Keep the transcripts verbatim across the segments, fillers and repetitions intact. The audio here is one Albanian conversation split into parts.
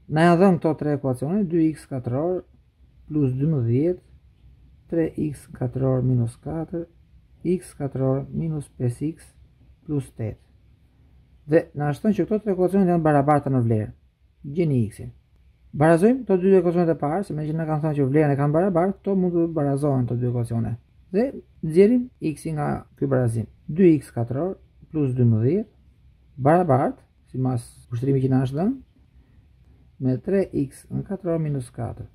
Na janë dhënë këto tre ekuacione, dy x katror plus dymbëdhjetë, tre x katror minus katër, x katror minus pesë x plus tetë. Dhe na shton që këto tre ekuacione janë barabarta në vlerë. Gjeni x-in. Barazojmë këto dy ekuacionet e parë, se me që na kanë thënë që vlerën e kanë barabartë, këto mund të barazohen këto dy ekuacione. Dhe nxjerrim x-in nga ky barazim. dy x katror plus dymbëdhjetë barabartë, sipas ushtrimit që na është dhënë, me tre x në katror minus katër.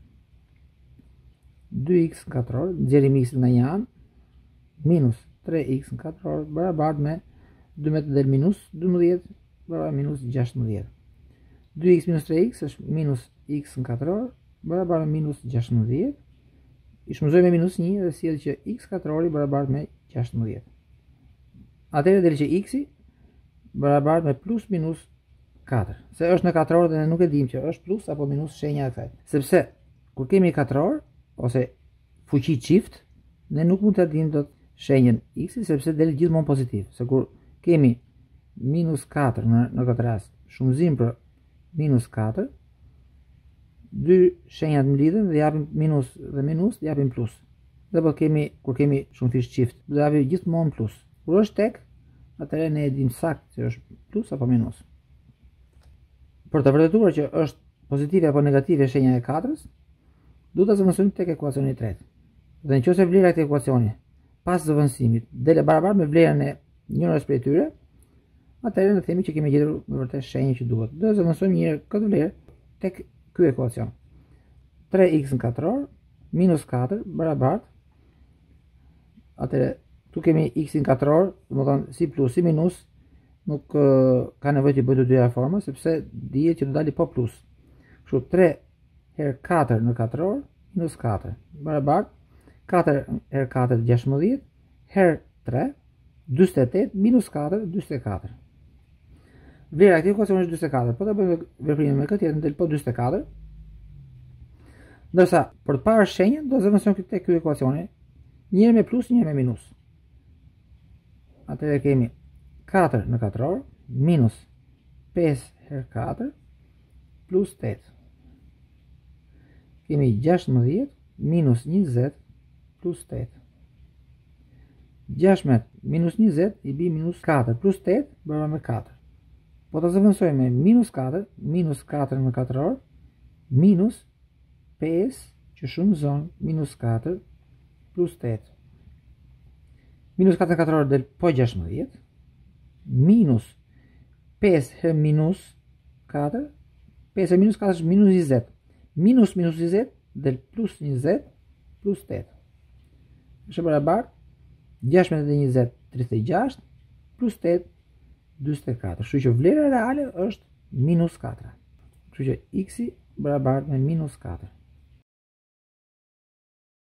dy x katror, nxjerrim x-in nga një anë, minus tre x në katror barabartë me dymbëdhjetë del minus dymbëdhjetë barabartë minus gjashtëmbëdhjetë. dy x minus tre x është minus x në katror barabartë me minus gjashtëmbëdhjetë. I shmëzoj me minus një dhe sjell që x katrori barabartë me gjashtëmbëdhjetë. Atëherë del që x-i barabartë me plus minus katër. Se është në katror dhe ne nuk e dim që është plus apo minus shenja e kësaj. Sepse kur kemi katror ose fuqi çift, ne nuk mund të dim dot shenjën x-i sepse del gjithmonë pozitiv. Se kur kemi minus katër në, në këtë rast, shumëzim për minus katër, dy shenjat mlidhen dhe japin minus dhe minus dhe japin plus. Dhe po kemi kur kemi shumëfish çift, do japin gjithmonë plus. Kur është tek, atëherë ne e dim saktë se është plus apo minus. Për të vërtetuar që është pozitive apo negative shenja e katrës, duhet ta zëvendësojmë tek ekuacioni i tretë. Dhe nëse vlera e këtij ekuacioni pas zëvendësimit del e barabartë me vlerën e njërës prej tyre, atëherë ne themi që kemi gjetur me vërtet shenjën që duhet. Do të zëvendësojmë një herë këtë vlerë tek ky ekuacion. tre x në katror minus katër barabartë. Atëherë tu kemi x në katror, domethënë si plus si minus, nuk uh, ka nevojë të bëj të dyja forma sepse dihet që do dali po plus. Kështu tre herë katër në katror minus katër barabartë katër herë katër gjashtëmbëdhjetë herë tre dyzet e tetë minus katër dyzet e katër. Vlera e këtij ekuacioni është dyzet e katër, po ta bëjmë veprimin me këtë jetë del po dyzet e katër. Ndërsa për të parë shenjën do zëvendësojmë tek ky ekuacioni, një herë me plus, një herë me minus. Atëherë kemi katër në katror minus pesë herë katër plus tetë. Kemi gjashtëmbëdhjetë minus njëzet plus tetë. gjashtëdhjetë minus njëzet i bi minus katër plus tetë bërë me katër. Po të zëvendësojmë me minus katër, minus katër në katror, minus pesë që shumëzon minus katër plus tetë. Minus katër në katror del po gjashtëmbëdhjetë, minus pesë herë minus katër, pesë herë minus katër është minus njëzet. Minus minus njëzet del plus njëzet plus tetë. Është barabartë gjashtëdhjetë e njëzet tridhjetë e gjashtë plus tetë dyzet e katër. Kështu që vlera reale është minus katër. Kështu që x-i barabartë me minus katër.